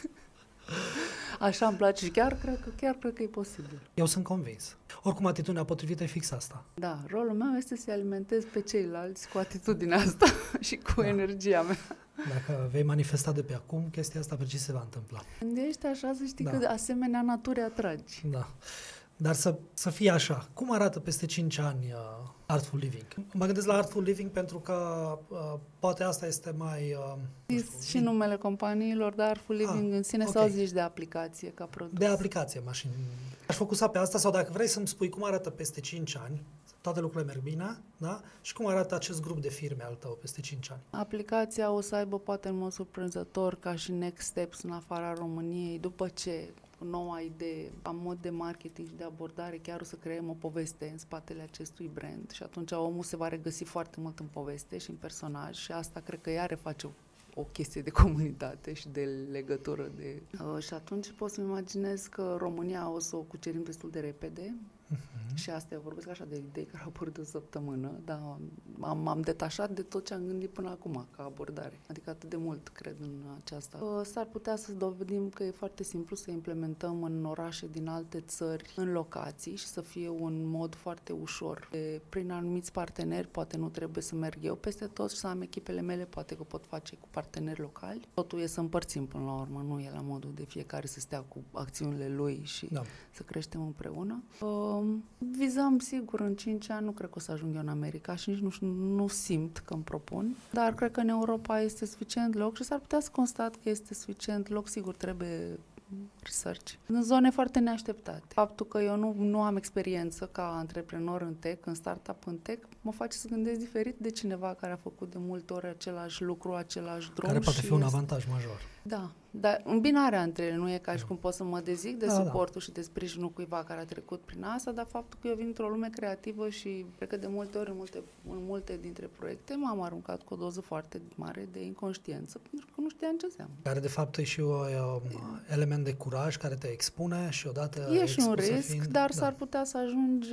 Așa îmi place și chiar cred că e posibil. Eu sunt convins. Oricum, atitudinea potrivită e fix asta. Da, rolul meu este să-i alimentez pe ceilalți cu atitudinea asta și cu energia mea. Dacă vei manifesta de pe acum, chestia asta precis se va întâmpla. Când ești așa, să știi că asemenea naturii atragi. Da. Dar să fie așa. Cum arată peste 5 ani Artful Living? Mă gândesc la Artful Living pentru că poate asta este mai... și numele companiilor, dar Artful Living în sine sau zici de aplicație ca produs? De aplicație, mașini. Aș focusa pe asta sau dacă vrei să-mi spui cum arată peste 5 ani, toate lucrurile merg bine, da? Și cum arată acest grup de firme al tău peste 5 ani? Aplicația o să aibă poate în mod surprinzător ca și next steps în afara României, după ce noua idee, ca mod de marketing și de abordare, chiar o să creăm o poveste în spatele acestui brand și atunci omul se va regăsi foarte mult în poveste și în personaj și asta cred că iar face o chestie de comunitate și de legătură. Și atunci pot să-mi imaginez că România o să o cucerim destul de repede Și asta eu vorbesc așa de idei care au apărut de o săptămână, dar m-am detașat de tot ce am gândit până acum ca abordare. Adică atât de mult cred în aceasta. S-ar putea să dovedim că e foarte simplu să implementăm în orașe din alte țări, în locații și să fie un mod foarte ușor. Prin anumiți parteneri, poate nu trebuie să merg eu peste tot și să am echipele mele, poate că pot face cu parteneri locali. Totul e să împărțim până la urmă, nu e la modul de fiecare să stea cu acțiunile lui și să creștem împreună. Vizăm, sigur, în 5 ani, nu cred că o să ajung eu în America și nici nu simt că îmi propun, dar cred că în Europa este suficient loc și s-ar putea să constat că este suficient loc, sigur, trebuie research. În zone foarte neașteptate. Faptul că eu nu am experiență ca antreprenor în tech, în startup în tech, mă face să gândesc diferit de cineva care a făcut de multe ori același lucru, același drum. Care poate fi un avantaj major. Da, dar îmbinarea între ele, nu e ca și cum pot să mă dezic de suportul și de sprijinul cuiva care a trecut prin asta, dar faptul că eu vin într-o lume creativă și cred că de multe ori în multe dintre proiecte m-am aruncat cu o doză foarte mare de inconștiență, pentru că nu știam ce înseamnă. Care de fapt e și un element de curaj care te expune și odată e și un risc, dar s-ar putea să ajungi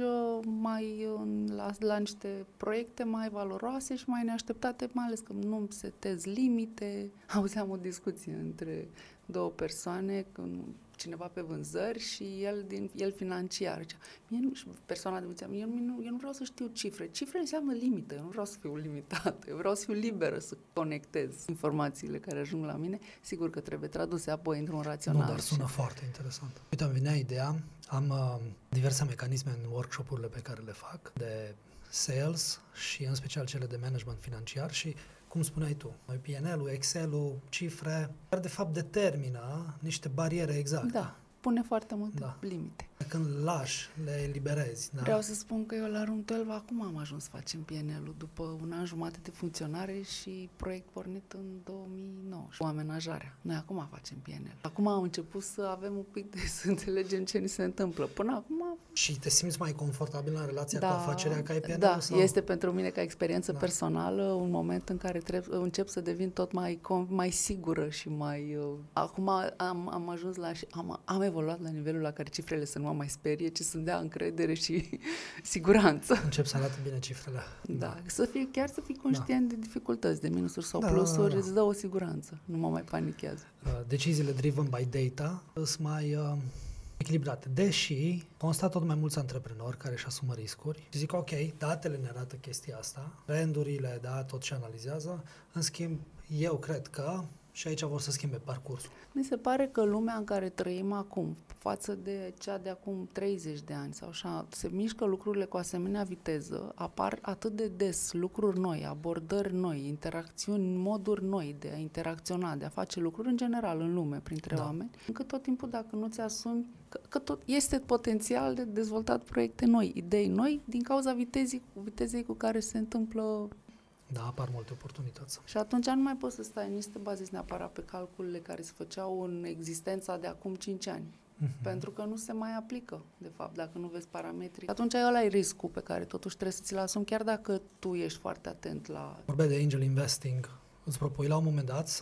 mai la niște proiecte mai valoroase și mai neașteptate, mai ales că nu setezi limite. Auzeam o discuție între două persoane, cineva pe vânzări și el financiar. Persoana de vânzare, eu nu vreau să știu cifre. Cifre înseamnă limită. Eu nu vreau să fiu limitată. Eu vreau să fiu liberă să conectez informațiile care ajung la mine. Sigur că trebuie traduse apoi într-un rațional. Nu, dar sună foarte interesant. Uite, îmi venea ideea, am diverse mecanisme în workshop-urile pe care le fac, de sales și în special cele de management financiar și cum spuneai tu, PNL-ul, Excel-ul, cifre, care de fapt determină niște bariere exacte. Da, pune foarte multe limite. Când lași, le eliberezi. Da? Vreau să spun că eu la Room 12 acum am ajuns să facem PNL-ul după un an jumate de funcționare și proiect pornit în 2009 cu amenajarea. Noi acum facem PNL. Acum am început să avem un pic de să înțelegem ce ni se întâmplă. Până acum... Și te simți mai confortabil în relația cu afacerea ca ai PNL? Da, sau? Este pentru mine ca experiență personală un moment în care încep să devin tot mai sigură și mai... Acum am ajuns la... Am evoluat la nivelul la care cifrele să nu mă mai sperie, ci să-mi dea încredere și siguranță. Încep să arate bine cifrele. Da, să fii conștient de dificultăți, de minusuri sau plusuri, îți dă o siguranță, nu mă mai panichează. Deciziile driven by data sunt mai echilibrate, deși constat tot mai mulți antreprenori care își asumă riscuri și zic, ok, datele ne arată chestia asta, trendurile, tot ce analizează, în schimb, eu cred că și aici vor să schimbe parcursul. Mi se pare că lumea în care trăim acum, față de cea de acum 30 de ani sau așa, se mișcă lucrurile cu asemenea viteză, apar atât de des lucruri noi, abordări noi, interacțiuni, moduri noi de a interacționa, de a face lucruri în general în lume, printre oameni, încât tot timpul dacă nu ți-asumi că tot este potențial de dezvoltat proiecte noi, idei noi, din cauza vitezei cu care se întâmplă. Da, apar multe oportunități. Și atunci nu mai poți să stai, nici să te bazezi neapărat pe calculele care se făceau în existența de acum 5 ani. Pentru că nu se mai aplică, de fapt, dacă nu vezi parametrii. Atunci ăla e riscul pe care totuși trebuie să ți-l asumi, chiar dacă tu ești foarte atent la... Vorbeai de angel investing. Îți propui la un moment dat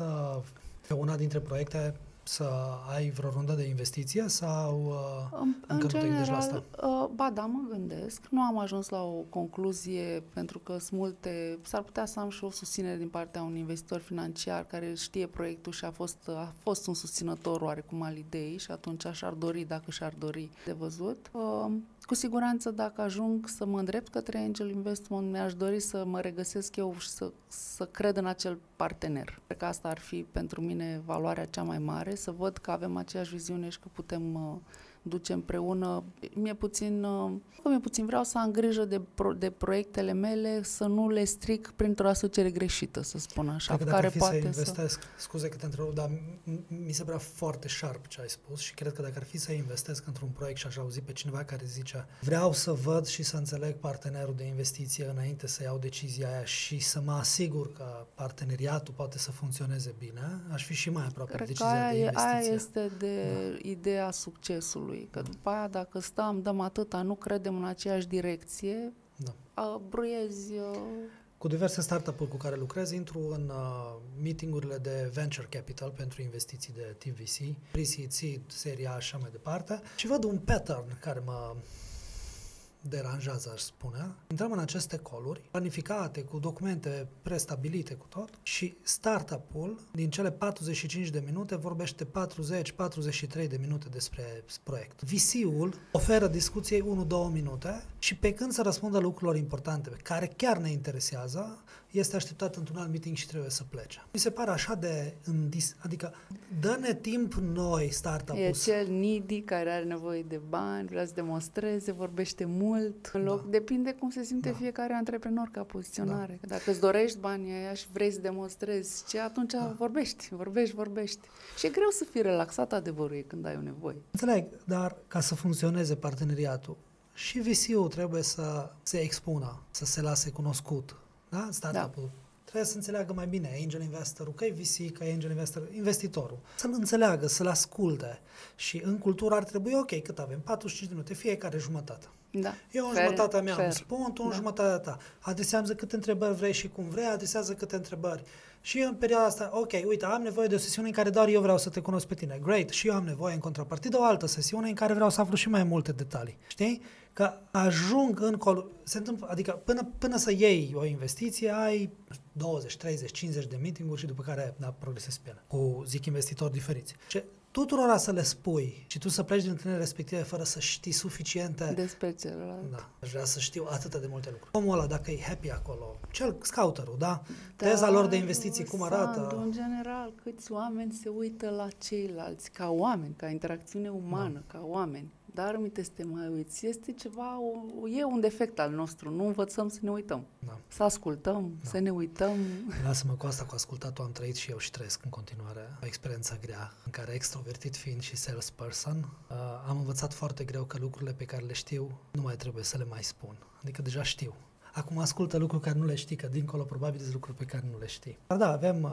pe una dintre proiecte să ai vreo rundă de investiție sau încă nu te gândești la asta? Ba da, mă gândesc. Nu am ajuns la o concluzie pentru că sunt multe... S-ar putea să am și o susținere din partea unui investitor financiar care știe proiectul și a fost un susținător oarecum al ideii și atunci și-ar dori de văzut. Cu siguranță, dacă ajung să mă îndrept către Angel Investment, mi-aș dori să mă regăsesc eu și să cred în acel partener. Cred că asta ar fi pentru mine valoarea cea mai mare, să văd că avem aceeași viziune și că putem duce împreună. Mi-e puțin, vreau să am grijă de proiectele mele, să nu le stric printr-o asociere greșită, să spun așa. Cred că dacă ar fi să investesc, scuze că te întrerup, dar mi se părea foarte sharp ce ai spus și cred că dacă ar fi să investesc într-un proiect și aș auzi pe cineva care zice vreau să văd și să înțeleg partenerul de investiție înainte să iau decizia aia și să mă asigur că parteneriatul poate să funcționeze bine, aș fi și mai aproape de decizia de investiție. Aia este ideea succesului. Că după aia, dacă dăm atâta, nu credem în aceeași direcție, bruiezi... Cu diverse startup-uri cu care lucrez, intru în meeting-urile de venture capital pentru investiții de TVC, pre-seed, seed, seria A și așa mai departe și văd un pattern care deranjează, aș spune. Intrăm în aceste call-uri, planificate, cu documente prestabilite, cu tot, și startup-ul, din cele 45 de minute, vorbește 40-43 de minute despre proiect. VC-ul oferă discuției 1-2 minute și pe când să răspundă lucrurilor importante, care chiar ne interesează, este așteptat într-un alt meeting și trebuie să plece. Mi se pare așa de... Adică, dă-ne timp noi, startup-ul. E cel needy care are nevoie de bani, vrea să demonstreze, vorbește mult. În loc, depinde cum se simte fiecare antreprenor ca poziționare. Dacă îți dorești banii aia și vrei să demonstrezi ce, atunci vorbești. Și e greu să fii relaxat, adevărul e când ai o nevoie. Înțeleg, dar ca să funcționeze parteneriatul, și VC-ul trebuie să se expună, să se lase cunoscut. Da? Startup-ul trebuie să înțeleagă mai bine angel investorul, că e VC, că e angel investor, investitorul. Să-l înțeleagă, să-l asculte. Și în cultură ar trebui, ok, cât avem? 45 de minute, fiecare jumătate. Da. Eu în jumătatea mea îmi spun, tu în jumătatea ta. Adresează câte întrebări vrei și cum vrei, adresează câte întrebări. Și în perioada asta, ok, uite, am nevoie de o sesiune în care doar eu vreau să te cunosc pe tine. Great. Și eu am nevoie în contrapartidă o altă sesiune în care vreau să aflu și mai multe detalii. Știi? Că ajung în se întâmplă, adică până să iei o investiție, ai 20, 30, 50 de meeting-uri și după care progresezi pe ele, cu, zic, investitori diferiți. Și tuturora să le spui și tu să pleci din întâlnirile respective fără să știi suficiente despre celălalt. Da, aș vrea să știu atât de multe lucruri. Omul ăla, dacă e happy acolo, scouterul, da? Teza lor de investiții, cum arată? În general, câți oameni se uită la ceilalți, ca oameni, ca interacțiune umană, ca oameni. Dar, uite, să te mai uiți, este ceva, e un defect al nostru, nu învățăm să ne uităm. Da. Să ascultăm, să ne uităm. Lasă-mă, cu asta, cu ascultatul am trăit și eu și trăiesc în continuare o experiență grea, în care, extrovertit fiind și salesperson, am învățat foarte greu că lucrurile pe care le știu nu mai trebuie să le mai spun. Adică deja știu. Acum ascultă lucruri care nu le știi, că dincolo probabil sunt lucruri pe care nu le știi. Dar da, avem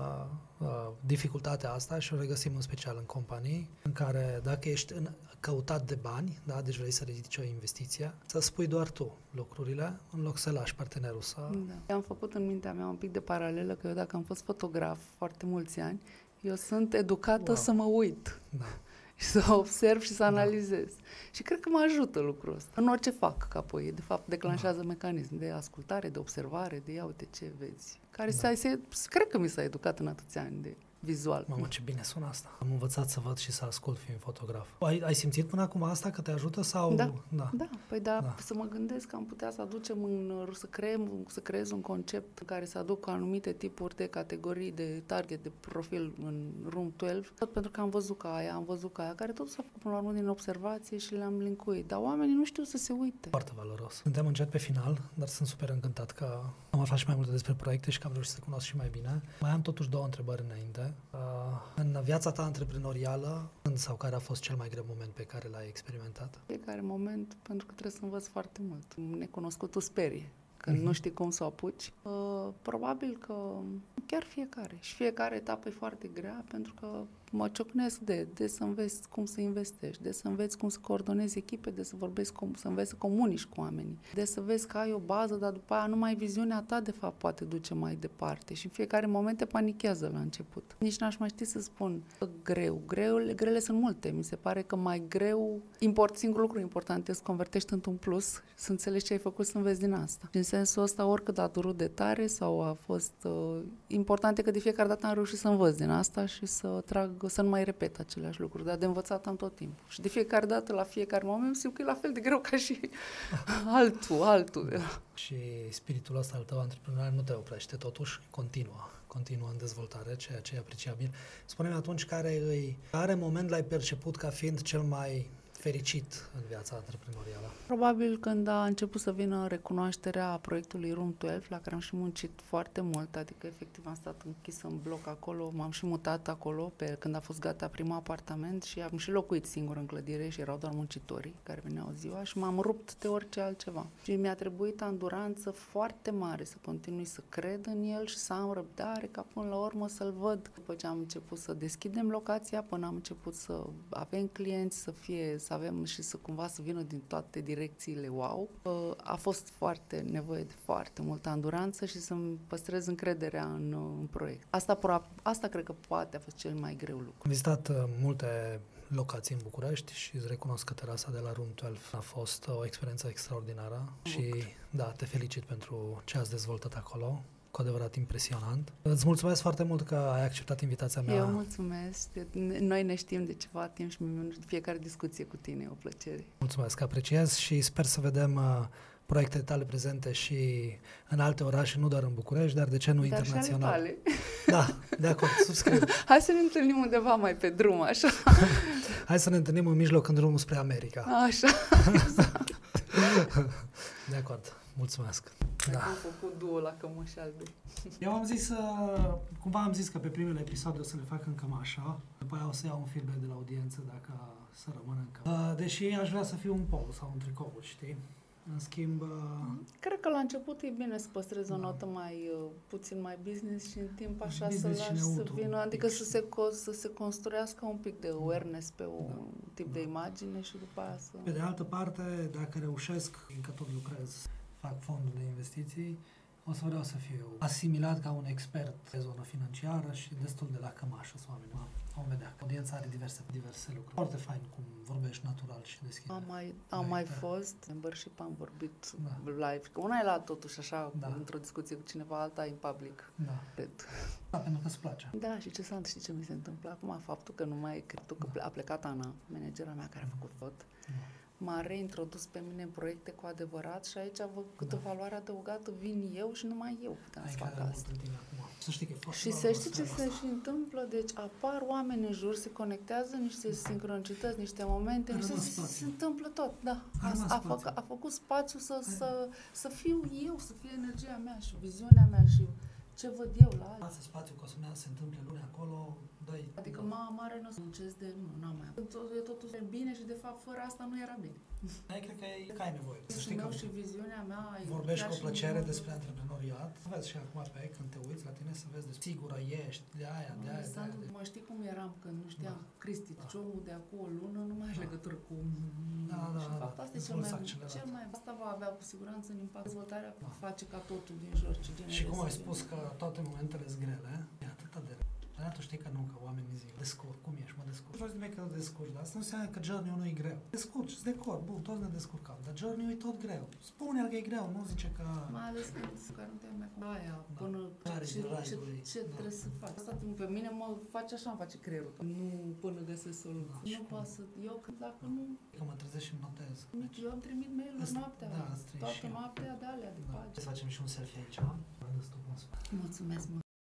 dificultatea asta și o regăsim în special în companii, în care dacă ești căutat de bani, da, deci vrei să ridici o investiție, să spui doar tu lucrurile, în loc să lași partenerul să... Da. Am făcut în mintea mea un pic de paralelă, că eu dacă am fost fotograf foarte mulți ani, eu sunt educată să mă uit. Da. Și să observ și să analizez. Și cred că mă ajută lucrul ăsta. În orice fac, că apoi, de fapt, declanșează mecanism de ascultare, de observare, de ia uite ce vezi. Care cred că mi s-a educat în atâția ani de vizual. Mamă, ce bine sună asta. Am învățat să văd și să ascult fiind fotograf. Ai simțit până acum asta că te ajută sau... Da. Păi să mă gândesc că am putea să aducem să creez un concept în care să aduc anumite tipuri de categorii, de target, de profil în Room 12, tot pentru că am văzut ca aia, care tot s-a făcut până la urmă din observație și le-am linkuit. Dar oamenii nu știu să se uite. Foarte valoros. Suntem încet pe final, dar sunt super încântat că am aflat și mai multe despre proiecte și că am reușit să cunosc și mai bine. Mai am totuși 2 întrebări înainte. În viața ta antreprenorială, când sau care a fost cel mai greu moment pe care l-ai experimentat? Fiecare moment, pentru că trebuie să învăț foarte mult. Necunoscutul sperie. Când nu știi cum să o apuci. Probabil că chiar fiecare. Și fiecare etapă e foarte grea, pentru că mă ciocnesc de să înveți cum să investești, de să înveți cum să coordonezi echipe, de să vorbești, să înveți să comunici cu oamenii, de să vezi că ai o bază, dar după aia numai viziunea ta, de fapt, poate duce mai departe. Și în fiecare moment te panichează la început. Nici n-aș mai ști să spun grele sunt multe. Mi se pare că mai greu, singurul lucru important este să convertești într-un plus, să înțelegi ce ai făcut, să înveți din asta. Și în sensul ăsta, oricât a durut de tare sau a fost important, e că de fiecare dată am reușit să învăț din asta și să nu mai repet aceleași lucruri, dar de învățat am tot timpul. Și de fiecare dată, la fiecare moment, simt că e la fel de greu ca și altul. Și spiritul ăsta al tău antreprenorial nu te oprește, totuși continuă în dezvoltare, ceea ce e apreciabil. Spune-mi atunci care moment l-ai perceput ca fiind cel mai fericit în viața antreprenorială? Probabil când a început să vină recunoașterea proiectului Room 12, la care am și muncit foarte mult, adică efectiv am stat închis în bloc acolo, m-am și mutat acolo când a fost gata primul apartament și am și locuit singur în clădire și erau doar muncitorii care veneau ziua și m-am rupt de orice altceva. Și mi-a trebuit anduranță foarte mare să continui să cred în el și să am răbdare ca până la urmă să-l văd. După ce am început să deschidem locația, până am început să avem clienți, să avem și să cumva să vină din toate direcțiile wow. A fost nevoie de foarte multă anduranță și să-mi păstrez încrederea în proiect. Asta cred că poate a fost cel mai greu lucru. Am vizitat multe locații în București și îți recunosc că terasa de la Room 12 a fost o experiență extraordinară și da, te felicit pentru ce ați dezvoltat acolo. Cu adevărat impresionant. Îți mulțumesc foarte mult că ai acceptat invitația mea. Eu mulțumesc. Noi ne știm de ceva timp și fiecare discuție cu tine e o plăcere. Mulțumesc, apreciez și sper să vedem proiectele tale prezente și în alte orașe, nu doar în București, dar de ce nu internațional. Dar și ale tale. Da, de acord, subscriu. Hai să ne întâlnim undeva mai pe drum, așa. Hai să ne întâlnim în mijloc în drumul spre America. Așa, exact. De acord, mulțumesc. Da. Am făcut duo la cămăși albe. Eu am zis, cumva am zis că pe primele episoade o să le fac în cămașa, după aia o să iau un feedback de la audiență dacă să rămână în cămașa. Deși aș vrea să fiu un polo sau un tricou, știi? În schimb... Cred că la început e bine să păstrezi o notă mai puțin mai business și în timp așa business să lași să vină, adică să se construiască un pic de awareness pe un tip de imagine și după aia să... Pe de altă parte, dacă reușesc, încă tot lucrez, fac fondul de investiții, o să vreau să fiu asimilat ca un expert pe zonă financiară și destul de la cămașă să oamenii. Vom vedea. Audiența are diverse lucruri. Foarte fain cum vorbești natural și deschis. Am mai fost membership, am vorbit live. Că una e la totuși așa, într-o discuție cu cineva, alta e în public. Da. Cred. Da, pentru că îți place. Da, și știi ce mi se întâmplă acum? Faptul că nu mai cred că a plecat Ana, managera mea care a făcut tot. M-a reintrodus pe mine în proiecte cu adevărat și aici văd câtă valoare adăugată vin eu și numai eu puteam să fac asta. Să știi că e și să știi ce se și întâmplă, deci apar oameni în jur, se conectează niște sincronicități, niște momente, se întâmplă tot, da. A făcut spațiu să fiu eu, să fie energia mea și viziunea mea și ce văd eu la alții. Lasă spațiu ca să se întâmple lumea acolo, dai... Adică mare nu o să muncesc de... n-am mai... E totul bine și de fapt fără asta nu era bine. Ai, cred că ai nevoie. Să știi că și viziunea mea... Vorbești cu plăcere despre antreprenoriat. Vezi și acum pe când te uiți la tine să vezi de sigură ești, de aia. Mă știi cum eram când nu șteam Cristi, deci omul de acum o lună nu mai are legătură cu... Da. Asta e cel mai... Asta va avea cu siguranță în impact. Dezvoltarea face ca totul din jur ce generează. Și cum ai spus că toate momentele sunt grele, e atâta de dar tu știi că nu, că oamenii zic, descurc, cum ești, mă descurc. Tu știi că descurci, dar asta nu înseamnă că journey-ul nu e greu. Descurci, îți decor, bun, toți ne descurcăm, dar journey-ul e tot greu. Spune-l că e greu, nu zice că... Mai ales că nu te mai cu aia, până ce trebuie să faci. Asta pe mine mă face așa, îmi face creierul, că nu până găsesc soluții. Nu poate să, eu dacă nu... Că mă trezesc și notez. Eu îmi trimit mail-uri noaptea, toată noaptea de alea, de pagini. Să facem și un selfie aici, Mulțumesc,